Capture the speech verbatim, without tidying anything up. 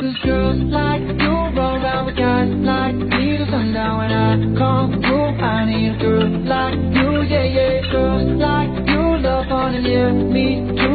Cause girls like you roll around with guys like me till sundown. When I come through, I need a girl like you, yeah, yeah. Girls like you love fun and yeah, me too.